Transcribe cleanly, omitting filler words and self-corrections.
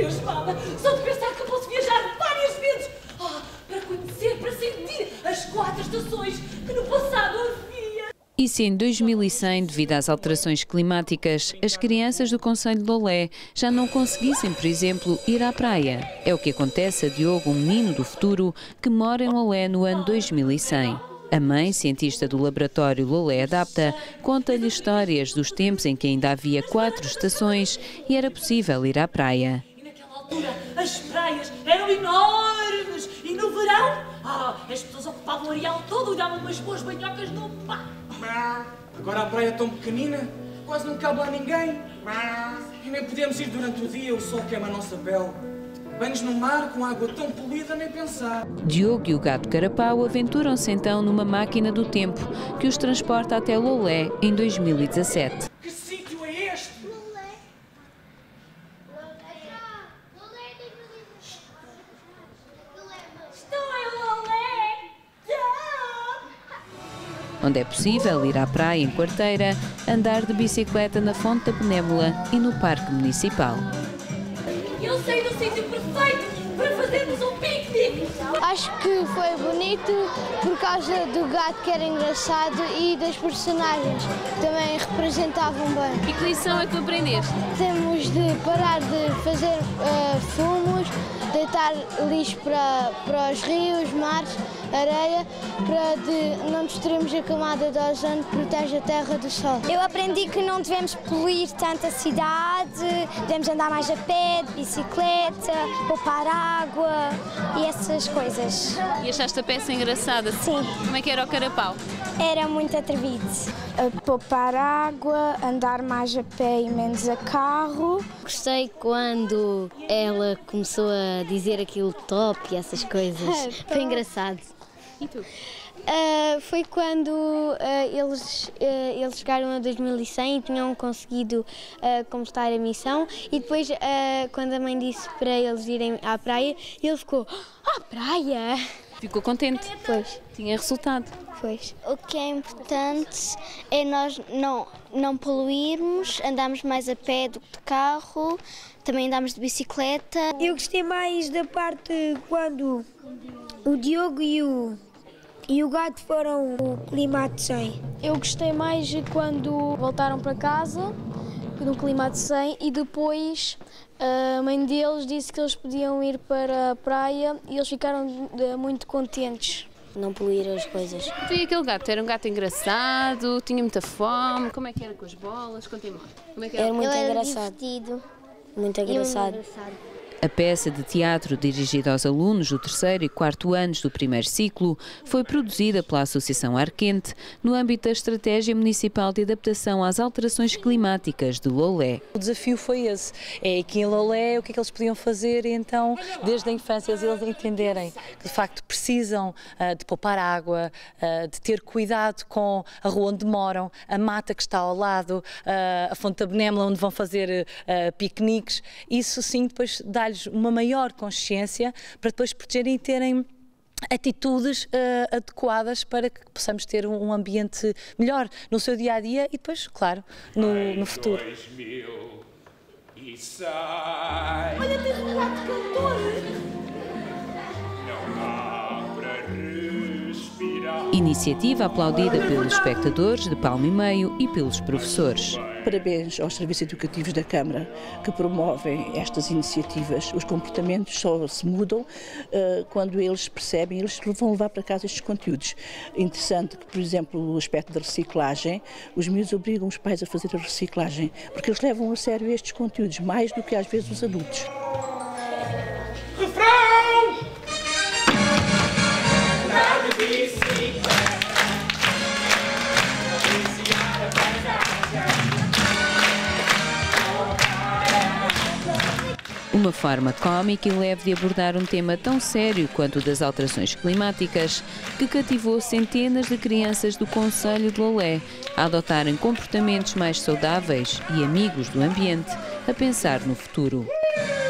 entusiasmada. Só de pensar que eu posso viajar várias vezes. Para conhecer, para sentir as 4 estações que no passado havia. E se em 2100, devido às alterações climáticas, as crianças do concelho de Lolé já não conseguissem, por exemplo, ir à praia? É o que acontece a Diogo, um menino do futuro, que mora em Lolé no ano 2100. A mãe, cientista do laboratório Lolé Adapta, conta-lhe histórias dos tempos em que ainda havia 4 estações e era possível ir à praia. E naquela altura as praias eram enormes e no verão as pessoas ocupavam o areal todo e davam umas boas banhocas no mar. Agora a praia é tão pequenina, quase não cabe lá ninguém. E nem podemos ir durante o dia, o sol queima a nossa pele. Banhos no mar com água tão poluída, nem pensar. Diogo e o gato Carapau aventuram-se então numa máquina do tempo que os transporta até Lolé em 2017. Que sítio é este? Lolé. Estou em Lolé! Onde é possível ir à praia em Quarteira, andar de bicicleta na Fonte da Benévola e no Parque Municipal. Eu sei do sítio perfeito para fazermos um piquenique! Acho que foi bonito por causa do gato que era engraçado e das personagens que também representavam bem. E que lição é que tu aprendeste? Temos de parar de fazer fumos, deitar lixo para os rios, mares, areia, para não destruirmos a camada de ozônio que protege a Terra do Sol. Eu aprendi que não devemos poluir tanto a cidade, devemos andar mais a pé, de bicicleta, poupar água e essas coisas. E achaste a peça engraçada? Sim. Como é que era o Carapau? Era muito atrevido. Poupar água, andar mais a pé e menos a carro. Gostei quando ela começou a dizer aquilo top e essas coisas. Foi engraçado. E tu? Foi quando eles chegaram a 2100 e tinham conseguido completar a missão e depois quando a mãe disse para eles irem à praia, ele ficou, à praia? Ficou contente? Pois. Tinha resultado. Pois. O que é importante é nós não poluirmos, andarmos mais a pé do que de carro, também andamos de bicicleta. Eu gostei mais da parte quando o Diogo e o gato foram o clima de 100. Eu gostei mais quando voltaram para casa, no clima de 100, e depois a mãe deles disse que eles podiam ir para a praia e eles ficaram muito contentes. Não poluir as coisas. E aquele gato? Era um gato engraçado, tinha muita fome, como é que era com as bolas? Contem-me lá. Como é que era? Era muito Ele engraçado. Divertido. Muito engraçado. A peça de teatro dirigida aos alunos do 3º e 4º anos do primeiro ciclo foi produzida pela Associação Ar Quente no âmbito da Estratégia Municipal de Adaptação às Alterações Climáticas de Lolé. O desafio foi esse, é aqui em Lolé o que é que eles podiam fazer e então, desde a infância, eles entenderem que de facto precisam de poupar água, de ter cuidado com a rua onde moram, a mata que está ao lado, a Fonte da Benévola onde vão fazer piqueniques. Isso sim depois dá-lhes uma maior consciência para depois protegerem e terem atitudes adequadas para que possamos ter um ambiente melhor no seu dia-a-dia e depois, claro, no futuro. Olha, tem um gato cantor! Iniciativa aplaudida pelos espectadores de palmo e meio e pelos professores. Parabéns aos serviços educativos da Câmara que promovem estas iniciativas. Os comportamentos só se mudam quando eles percebem, eles vão levar para casa estes conteúdos. Interessante que, por exemplo, o aspecto da reciclagem, os miúdos obrigam os pais a fazer a reciclagem, porque eles levam a sério estes conteúdos, mais do que às vezes os adultos. Refrão! Nada de bicicleta. Uma forma cómica e leve de abordar um tema tão sério quanto o das alterações climáticas, que cativou centenas de crianças do concelho de Lolé a adotarem comportamentos mais saudáveis e amigos do ambiente, a pensar no futuro.